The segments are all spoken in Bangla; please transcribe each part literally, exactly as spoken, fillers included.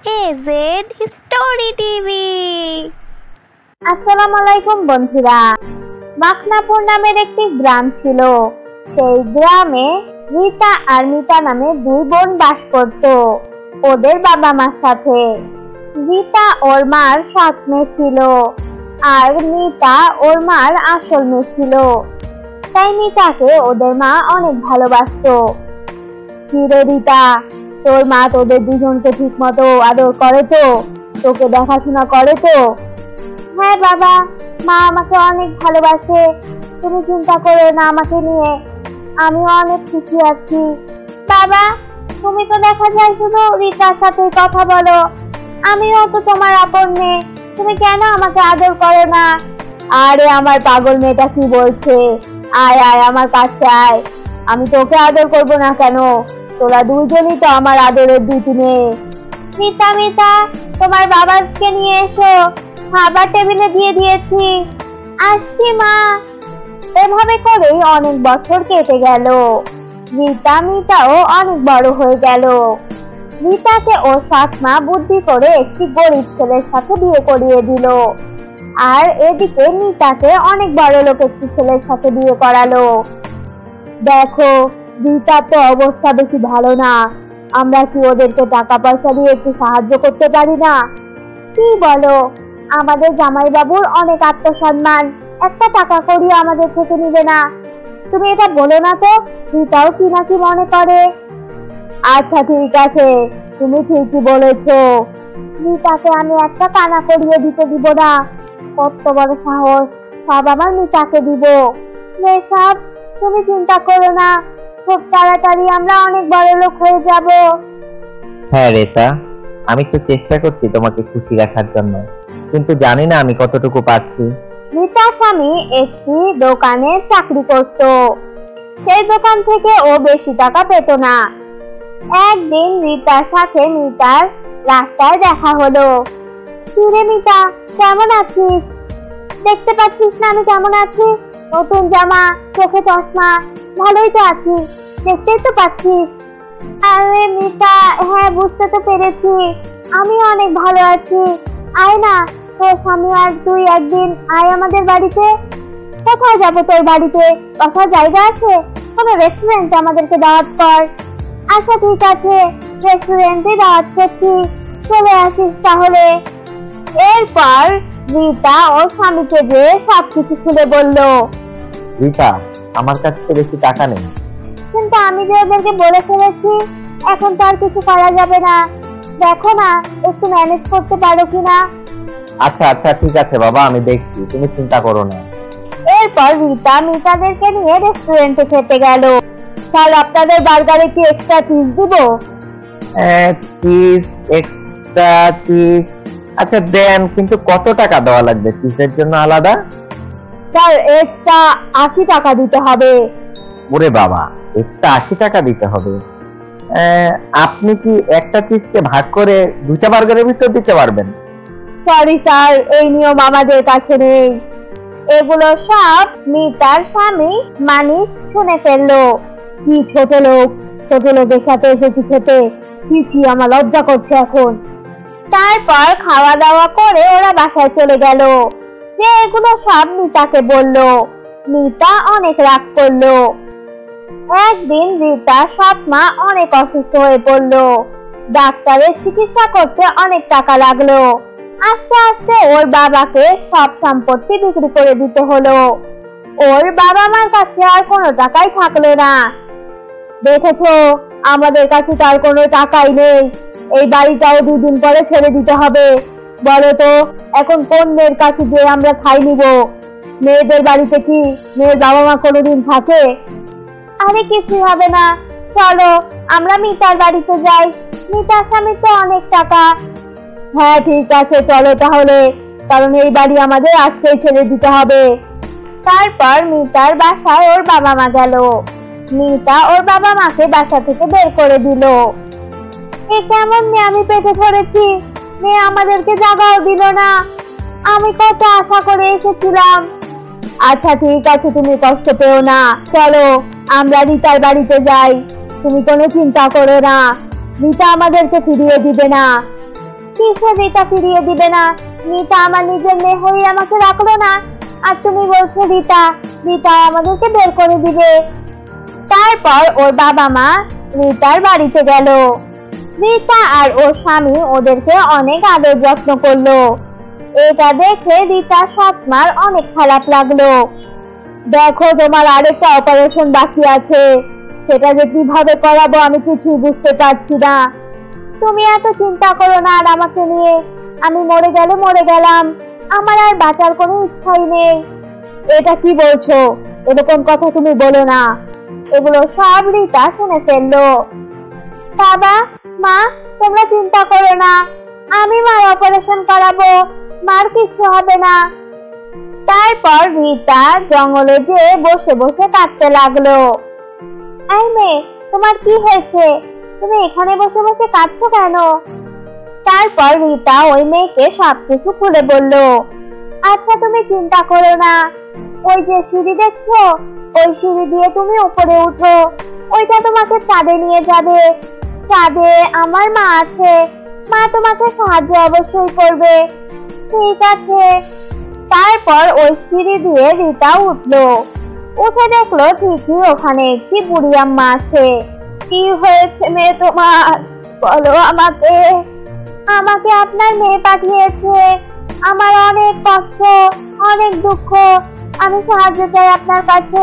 AZ story TV. আসসালামু আলাইকুম বন্ধুরা। মাখনাপুর নামের একটি গ্রাম ছিল। সেই গ্রামে রীতা আর মিতা নামে দুই বোন বাস করত ওদের বাবা মার সাথে। রীতা ওর মার সৎ মেয়ে ছিল আর মিতা ওর মার আসল মেয়ে ছিল। তাই মিতাকে ওদের মা অনেক ভালোবাসতো। কি রে রীতা, তোর মা তোদের দুজনকে ঠিক মতো আদর করে তো? তোকে দেখাশোনা করে তো? হ্যাঁ বাবা, মা আমাকে অনেক ভালোবাসে, তুমি চিন্তা করো না আমাকে নিয়ে, আমি অনেক খুশি আছি। বাবা, তুমি তো দেখা যায় শুধু রীতার সাথে কথা বলো, আমিও তো তোমার আপন মেয়ে, তুমি কেন আমাকে আদর করো না? আরে আমার পাগল মেয়েটা কি বলছে, আয় আয় আমার কাছে আয়, আমি তোকে আদর করবো না কেন? তোরা দুইজনই তো আমার আদরের দুটি মেয়ে। মিতা মিতা, তোমার বাবাকে নিয়ে এসো, খাবার টেবিলে দিয়ে দিয়েছি। আসছি মা। এভাবে করেই অনেক বছর কেটে গেল। রীতা মিতাও অনেক বড় হয়ে গেল। রীতাকে ওর সৎ মা বুদ্ধি করে একটি গরিব ছেলের সাথে বিয়ে করিয়ে দিল, আর এদিকে মিতাকে অনেক বড় লোক একটি ছেলের সাথে বিয়ে করালো। দেখো, রীতার তো অবস্থা বেশি ভালো না, আমরা কি ওদেরকে টাকা পয়সা দিয়ে একটু সাহায্য করতে পারি না? কি বলো? আমাদের জামাই বাবুর অনেক আত্মসম্মান, একটা টাকা করিও আমাদের থেকে নিবে না। তুমি এটা বলো না তো, রীতাও কি নাকি মনে করে। আচ্ছা ঠিক আছে, তুমি ঠিকই বলেছো, রীতাকে আমি একটা কানা করিয়ে দিতে দিব না। কত বড় সাহস, সব আমার মিতাকে দিব। সব তুমি চিন্তা করো না, খুব তাড়াতাড়ি আমরা অনেক বড় লোক হয়ে যাব। হ্যাঁ রেতা, আমি তো চেষ্টা করছি তোমাকে খুশি রাখার জন্য, কিন্তু জানি না আমি কতটুকু পারছি। রীতার স্বামী একটি দোকানে চাকরি করত। সেই দোকান থেকে ও বেশি টাকা পেত না। একদিন রীতার সাথে মিতার রাস্তায় দেখা হলো। কি রে মিতা, কেমন আছিস? দেখতে পাচ্ছিস না আমি কেমন আছি? নতুন জামা, চোখে চশমা, ভালোই তো আছি, দেখতেই তো পাচ্ছিস। আরে মিতা, হ্যাঁ বুঝতে তো পেরেছি, আমি অনেক ভালো আছি। আয় না, তোর স্বামী আর তুই একদিন আয় আমাদের বাড়িতে। কোথায় যাবো তোর বাড়িতে? বসার জায়গা আছে? কোনো রেস্টুরেন্টে আমাদেরকে দাওয়াত কর। আচ্ছা ঠিক আছে, রেস্টুরেন্টে দাওয়াত করছি, চলে আসিস তাহলে। এরপর রীতা ওর স্বামীকে যে সবকিছু খুলে বলল। রীতা, আমার কাছে তো বেশি টাকা নেই, কিন্তু আমি যে ওদেরকে বলে ফেলেছি, এখন তো আর কিছু করা যাবে না। দেখো না, একটু ম্যানেজ করতে পারো কিনা। আচ্ছা আচ্ছা ঠিক আছে বাবা, আমি দেখছি, তুমি চিন্তা করো না। এরপর রীতা মিতাদেরকে নিয়ে রেস্টুরেন্টে খেতে গেল। স্যার, আপনাদের বার্গারে কি এক্সট্রা চিজ দিব? চিজ এক্সট্রা চিজ, আচ্ছা দেন, কিন্তু কত টাকা দেওয়া লাগবে চিজের জন্য আলাদা? স্যার, এক্সট্রা আশি টাকা দিতে হবে। ওরে বাবা, এক্সট্রা আশি টাকা দিতে হবে? আপনি কি একটা চিজকে ভাগ করে দুইটা বার্গারের ভিতর দিতে পারবেন? সরি স্যার, এই নিয়ম আমাদের কাছে নেই। এগুলো সব মিতার স্বামী মানিক শুনে ফেললো। কি ছোট লোক, ছোট লোকের সাথে এসেছি খেতে, কি কি আমার লজ্জা করছে এখন। তারপর খাওয়া দাওয়া করে ওরা বাসায় চলে গেল। যে এগুলো সব মিতাকে বলল। মিতা অনেক রাগ করলো। একদিন রীতা সৎ মা অনেক অসুস্থ হয়ে পড়লো। ডাক্তারের চিকিৎসা করতে অনেক টাকা লাগলো। আস্তে আস্তে ওর বাবাকে সব সম্পত্তি বিক্রি করে দিতে হলো। ওর বাবা মার কাছে আর কোনো টাকাই থাকলো না। দেখেছো, আমাদের কাছে তার কোনো টাকাই নেই, এই বাড়িটাও দুদিন পরে ছেড়ে দিতে হবে। বলো তো, এখন কোন মেয়ের কাছে যে আমরা খাই নিব? মেয়েদের বাড়িতে কি মেয়ের বাবা মা কোনোদিন থাকে? আরে কিছু হবে না, চলো আমরা মিতার বাড়িতে যাই, মিতার স্বামী তো অনেক টাকা। হ্যাঁ ঠিক আছে, চলো তাহলে, কারণ এই বাড়ি আমাদের আজকেই ছেড়ে দিতে হবে। তারপর মিতার বাসায় ওর বাবা মা গেল। মিতা ওর বাবা মাকে বাসা থেকে বের করে দিল। এ কেমন মেয়ে আমি পেটে ধরেছি, মেয়ে আমাদেরকে জাগাও দিল না, আমি কত আশা করে এসেছিলাম। আচ্ছা ঠিক আছে, তুমি কষ্ট পেও না, চলো আমরা রীতার বাড়িতে যাই, তুমি কোনো চিন্তা করো না, রীতা আমাদেরকে ফিরিয়ে দিবে না। কিসের রিতা ফিরিয়ে দিবে না? রিতা আমার নিজের মেয়ে হয়ে আমাকে রাখলো না, আর তুমি বলছো রিতা রিতা আমাদেরকে বের করে দিবে। তারপর ওর বাবা মা রিতার বাড়িতে গেল। রিতা আর ওর স্বামী ওদেরকে অনেক আদর যত্ন করলো। এটা দেখে রিতার সৎমার অনেক খারাপ লাগলো। দেখো, তোমার আরেকটা অপারেশন বাকি আছে, সেটা যে কিভাবে করাবো আমি কিছুই বুঝতে পারছি না। তুমি এত চিন্তা করো না আর আমাকে নিয়ে, আমি মরে গেলে মরে গেলাম, আমার আর বাঁচার কোনো ইচ্ছাই নেই। এটা কি বলছো? এরকম কথা তুমি বলো না। এগুলো সব রিতা শুনে ফেললো। বাবা মা, তোমরা চিন্তা করো না, আমি মার অপারেশন করাবো, মার কিছু হবে না। তারপর রিতা জঙ্গলে যেয়ে বসে বসে কাঁদতে লাগলো। এই মেয়ে, তোমার কি হয়েছে? তুমি এখানে বসে বসে কাঁদছো কেন? তারপর রিতা ওই মেয়েকে সবকিছু খুলে বলল। আচ্ছা, তুমি চিন্তা করো না, ওই যে সিঁড়ি দেখছো, ওই সিঁড়ি দিয়ে তুমি উপরে উঠো, ওইটা তোমাকে চাঁদে নিয়ে যাবে। চাঁদে আমার মা আছে, মা তোমাকে সাহায্য অবশ্যই করবে। ঠিক আছে। তারপর ওই সিঁড়ি দিয়ে রিতা উঠলো। উঠে দেখলো ঠিকই ওখানে একটি বুড়ি আম্মা আছে। কি হয়েছে মেয়ে তোমার? বলো আমাকে। আমাকে আপনার মেয়ে পাঠিয়েছে, আমার অনেক কষ্ট, অনেক দুঃখ, আমি সাহায্য চাই আপনার কাছে।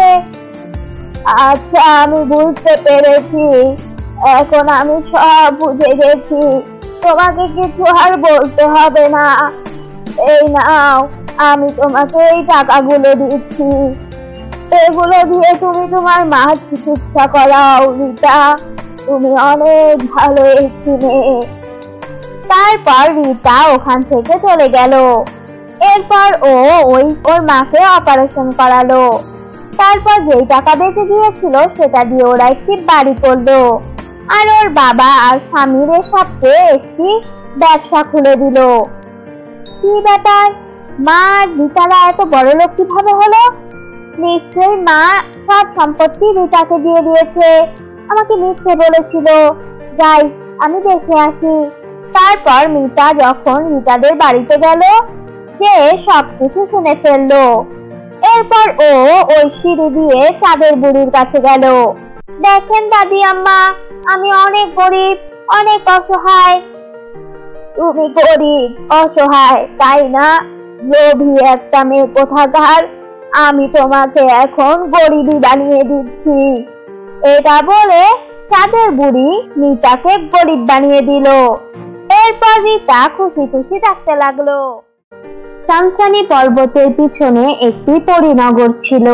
আচ্ছা, আমি বুঝতে পেরেছি, এখন আমি সব বুঝে গেছি, তোমাকে কিছু আর বলতে হবে না। এই নাও, আমি তোমাকে এই টাকাগুলো দিচ্ছি, এগুলো দিয়ে তুমি তোমার মার চিকিৎসা করাও। রিতা, তুমি অনেক ভালো একটি মেয়ে। তারপর রিতা ওখান থেকে চলে গেল। এরপর ও ওই ওর মাকে অপারেশন করালো। তারপর যেই টাকা বেঁচে গিয়েছিল সেটা দিয়ে ওরা একটি বাড়ি করলো, আর ওর বাবা আর স্বামীর সাথে একটি ব্যবসা খুলে দিল। কি ব্যাপার, মা আর রিতারা এত বড় লোক কিভাবে হলো? নিশ্চয়ই মা সব সম্পত্তি রিতাকে দিয়ে দিয়েছে, আমাকে মিথ্যে বলেছিল। যাই, আমি দেখে আসি। তারপর মিতা যখন রিতাদের বাড়িতে গেল, সে সবকিছু শুনে ফেললো। এরপর ও ওই সিঁড়ি দিয়ে চাঁদের বুড়ির কাছে গেল। দেখেন দাদি আম্মা, আমি অনেক গরিব, অনেক অসহায়। তুমি গরিব অসহায় তাই না? লোভী একটা মেয়ে কোথাকার, আমি তোমাকে এখন গরিবই বানিয়ে দিচ্ছি। এটা বলে চাঁদের বুড়ি মিতাকে গরিব বানিয়ে দিল। এরপর রিতা খুশি খুশি থাকতে লাগলো। সামসানি পর্বতের পিছনে একটি পরীনগর ছিল।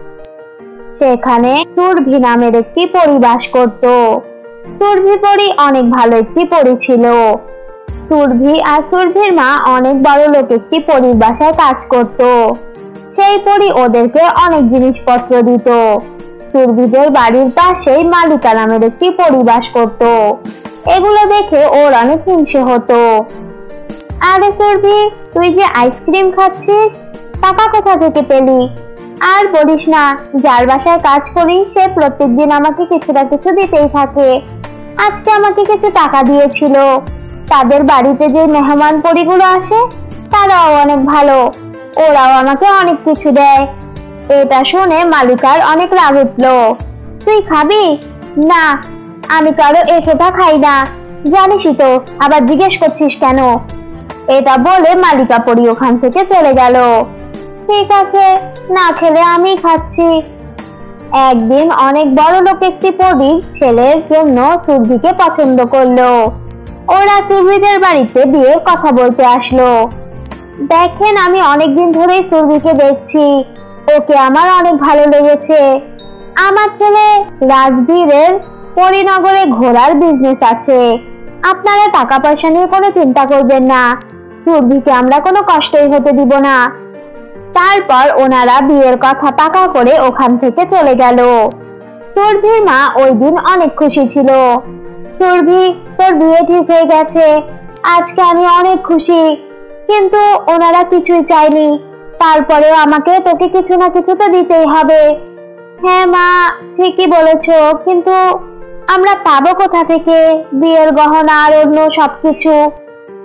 সেখানে সুরভি নামের একটি পরী বাস করত। সুরভি পরী অনেক ভালো একটি পরী ছিল। সুরভি আর সুরভির মা অনেক বড় লোক একটি পরীর বাসায় কাজ করত। সেই পরী ওদেরকে অনেক জিনিসপত্র দিত। সুরভিদের বাড়ির পাশেই মালিকা নামের একটি পরী বাস করত। এগুলো দেখে ওর অনেক হিংসে হতো। আরে সুরভি, তুই যে আইসক্রিম খাচ্ছিস, টাকা কোথা থেকে পেলি? আর বলিস না, যার বাসায় কাজ করি সে প্রত্যেকদিন আমাকে কিছু না কিছু দিতেই থাকে। আজকে আমাকে কিছু টাকা দিয়েছিল। তাদের বাড়িতে যে মেহমান পরিগুলো আসে তারাও অনেক ভালো, ওরাও আমাকে অনেক কিছু দেয়। এটা শুনে মালিকার অনেক রাগ উঠলো। তুই খাবি? না, আমি কারো এ কথা খাই না, জানিসই তো, আবার জিজ্ঞেস করছিস কেন? এটা বলে মালিকা পরি ওখান থেকে চলে গেল। ঠিক আছে, না খেলে আমি খাচ্ছি। একদিন অনেক বড় লোক একটি পরী ছেলের জন্য সুরভিকে পছন্দ করলো। ওরা সুরভিদের বাড়িতে বিয়ের কথা বলতে আসলো। দেখেন, আমি অনেকদিন ধরেই সুরভিকে দেখছি, ওকে আমার অনেক ভালো লেগেছে। আমার ছেলে রাজবীরের পরীনগরে ঘোড়ার বিজনেস আছে, আপনারা টাকা পয়সা নিয়ে কোনো চিন্তা করবেন না, সুরভিকে আমরা কোনো কষ্টই হতে দিব না। তারপর ওনারা বিয়ের কথা পাকা করে ওখান থেকে চলে গেল। সুরভির মা ওই দিন অনেক খুশি ছিল। সুরভি, তোর বিয়ে ঠিক হয়ে গেছে, আজকে আমি অনেক খুশি। কিন্তু ওনারা কিছুই চায়নি, তারপরেও আমাকে তোকে কিছু না কিছু তো দিতেই হবে। হ্যাঁ মা, ঠিকই বলেছো, কিন্তু আমরা পাবো কোথা থেকে বিয়ের গহনা আর অন্য সবকিছু?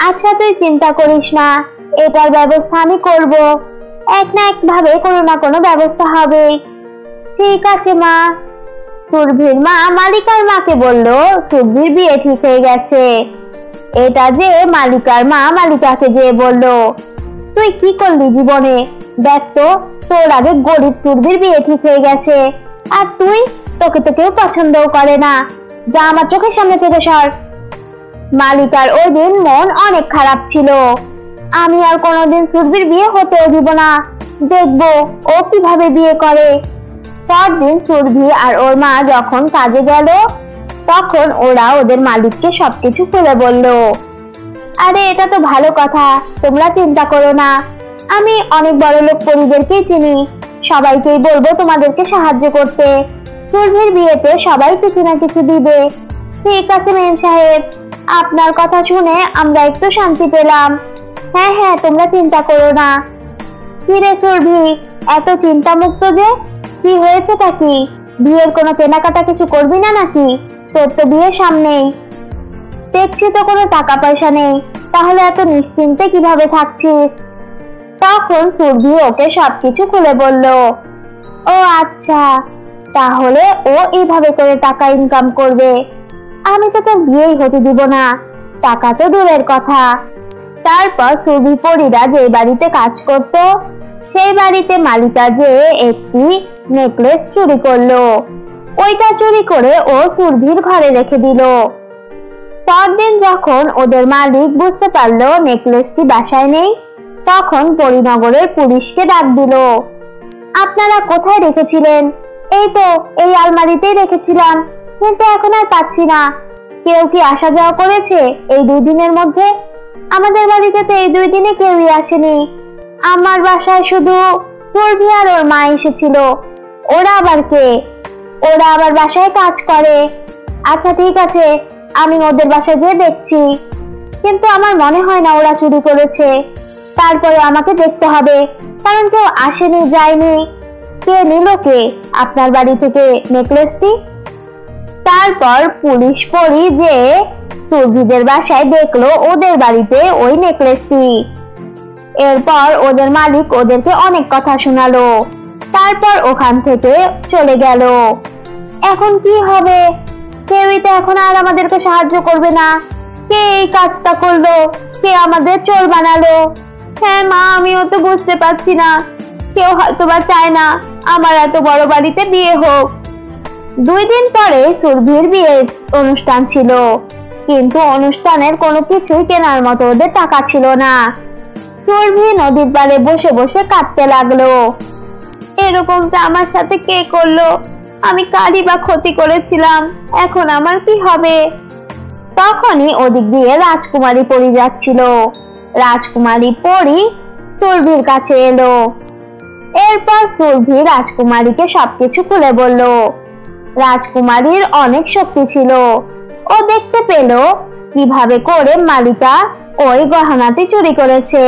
আচ্ছা তুই চিন্তা করিস না, এটার ব্যবস্থা আমি করব। এক না এক ভাবে কোনো না কোনো ব্যবস্থা হবে। ঠিক আছে মা। সুরভির মা মালিকার মাকে বলল সুরভির বিয়ে ঠিক হয়ে গেছে। এটা যে মালিকার মা মালিকাকে যে বলল, তুই কি করলি জীবনে? দেখ তো, তোর আগে গরিব সুরভির বিয়ে ঠিক হয়ে গেছে, আর তুই, তোকে তো কেউ পছন্দও করে না। যা আমার চোখের সামনে থেকে সর। মালিকার ওই দিন মন অনেক খারাপ ছিল। আমি আর কোনোদিন সুরভির বিয়ে হতেও দিব না, দেখবো ও কিভাবে বিয়ে করে। পরদিন সুরভি আর ওর মা যখন কাজে গেল, তখন ওরা ওদের মালিককে সবকিছু খুলে বলল। আরে এটা তো ভালো কথা, তোমরা চিন্তা করো না, আমি অনেক বড় লোক পরিবারকেই চিনি, সবাইকেই বলবো তোমাদেরকে সাহায্য করতে। সুরভির বিয়েতে সবাই কিছু না কিছু দিবে। ঠিক আছে মেম সাহেব, আপনার কথা শুনে আমরা একটু শান্তি পেলাম। হ্যাঁ হ্যাঁ, তোমরা চিন্তা করো না। কি রে সুরভি, এত চিন্তা মুক্ত যে? কি হয়েছে তা কি? বিয়ের কোনো কেনাকাটা কিছু করবি না নাকি? তোর তো বিয়ের সামনেই। দেখছি তো কোনো টাকা পয়সা নেই, তাহলে এত নিশ্চিন্তে কিভাবে থাকছিস? তখন সুরভি ওকে সবকিছু খুলে বলল। ও আচ্ছা, তাহলে ও এইভাবে করে টাকা ইনকাম করবে। আমি তো তোর বিয়েই হতে দিব না, টাকা তো দূরের কথা। তারপর সুরভি পরীরা যে বাড়িতে কাজ করত, সেই বাড়িতে মালিকা যে একটি নেকলেস চুরি করলো। ওইটা চুরি করে ও সুরভির ঘরে রেখে দিল। পরদিন যখন ওদের মালিক বুঝতে পারলো নেকলেসটি বাসায় নেই, তখন পরীনগরের পুলিশকে ডাক দিল। আপনারা কোথায় রেখেছিলেন? এই তো এই আলমারিতেই রেখেছিলাম, কিন্তু এখন আর পাচ্ছি না। কেউ কি আসা যাওয়া করেছে এই দুই দিনের মধ্যে? আমাদের বাড়িতে তো এই দুই দিনে কেউই আসেনি। আমার বাসায় শুধু সুরভি আর ওর মা এসেছিল। ওরা আবার কে? ওরা আবার বাসায় কাজ করে। আচ্ছা ঠিক আছে, আমি ওদের বাসায় যেয়ে দেখছি, কিন্তু আমার মনে হয় না ওরা চুরি করেছে। তারপরে আমাকে দেখতে হবে, কারণ কেউ আসেনি যায়নি। কে নিল কে আপনার বাড়ি থেকে নেকলেসটি? তারপর পুলিশ পরি যে সুরভিদের বাসায় দেখলো ওদের বাড়িতে ওই নেকলেসটি। এরপর ওদের মালিক ওদেরকে অনেক কথা শোনালো, তারপর ওখান থেকে চলে গেল। এখন কি হবে? কেউই তো এখন আর আমাদেরকে সাহায্য করবে না। কে এই কাজটা করলো? কে আমাদের চোর বানালো? হ্যাঁ মা, আমিও তো বুঝতে পারছি না। কেউ হয়তো বা চায় না আমার এত বড় বাড়িতে বিয়ে হোক। দুই দিন পরে সুরভির বিয়ের অনুষ্ঠান ছিল, কিন্তু অনুষ্ঠানের কোনো কিছুই কেনার মতো ওদের টাকা ছিল না। সুরভি নদীর পাড়ে বসে বসে কাঁদতে লাগলো। এরকমটা আমার সাথে কে করলো? আমি কারই বা ক্ষতি করেছিলাম, এখন আমার কি হবে? তখনই ওদিক দিয়ে রাজকুমারী পরি যাচ্ছিল। রাজকুমারী পরি সুরভির কাছে এলো। এরপর সুরভি রাজকুমারীকে সবকিছু খুলে বলল। রাজকুমারীর অনেক শক্তি ছিল। ও দেখতে পেল কিভাবে করে মালিকা ওই গহনাটি চুরি করেছে।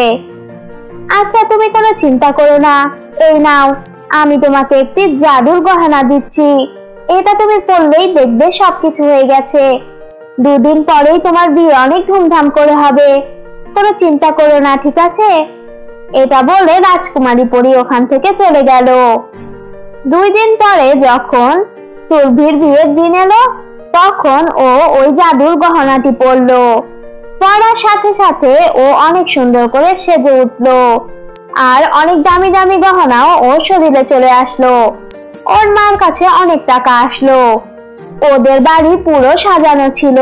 আচ্ছা তুমি কোনো চিন্তা করো না, এই নাও, আমি তোমাকে একটি জাদুর গহনা দিচ্ছি। এটা তুমি পরলেই দেখবে সবকিছু হয়ে গেছে। দুদিন পরেই তোমার বিয়ে অনেক ধুমধাম করে হবে, কোনো চিন্তা করো না, ঠিক আছে? এটা বলে রাজকুমারী পরি ওখান থেকে চলে গেল। দুই দিন পরে যখন সুরভির বিয়ের দিন এলো, তখন ও ওই জাদুর গহনাটি পরলো। পরার সাথে সাথে ও অনেক সুন্দর করে সেজে উঠলো, আর অনেক দামি দামি গহনাও ওর শরীরে চলে আসলো। ওর মার কাছে অনেক টাকা আসলো। ওদের বাড়ি পুরো সাজানো ছিল।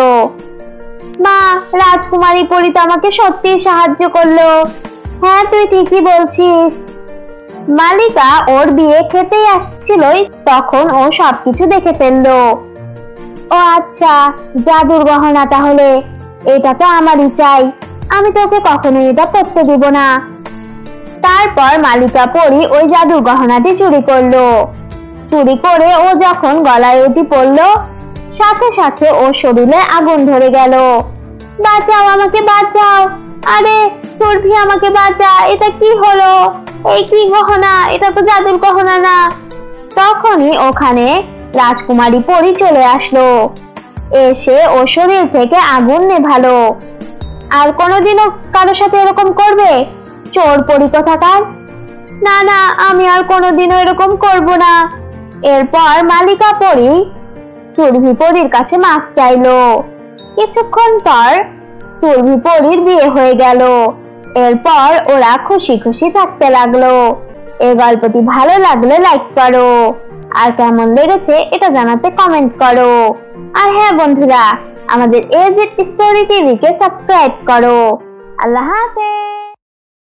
মা, রাজকুমারী পরি তো আমাকে সত্যি সাহায্য করলো। হ্যাঁ তুই ঠিকই বলছিস। মালিকা ওর বিয়ে খেতেই আসছিল, তখন ও সবকিছু দেখে ফেললো। ও আচ্ছা, জাদুর গহনা, তাহলে এটা তো আমারই চাই। আমি তোকে কখনোই এটা পরতে দিব না। তারপর মালিকা পরি ওই জাদুর গহনাটি চুরি করলো। চুরি করে ও যখন গলায় ওটি পরলো, সাথে সাথে ওর শরীরে আগুন ধরে গেল। বাঁচাও, আমাকে বাঁচাও! আরে সুরভি, আমাকে বাঁচা! এটা কি হলো? এই কি গহনা? এটা তো জাদুর গহনা না। তখনই ওখানে রাজকুমারী পরি চলে আসলো, এসে ওর শরীর থেকে আগুন নেভালো। আর কোনোদিনও কারোর সাথে এরকম করবে? চোর পরি কোথাকার। না না, আমি আর কোনোদিনও এরকম করব না। এরপর মালিকা পরি সুরভি পরীর কাছে মাপ চাইলো। কিছুক্ষণ পর সুরভি পরীর বিয়ে হয়ে গেল। এরপর ওরা খুশি খুশি থাকতে লাগলো। এই গল্পটি ভালো লাগলে লাইক করো, আর কেমন লেগেছে এটা জানাতে কমেন্ট করো। আর হ্যাঁ বন্ধুরা, আমাদের এজেড স্টোরি টিভি কে সাবস্ক্রাইব করো। আল্লাহ হাফেজ।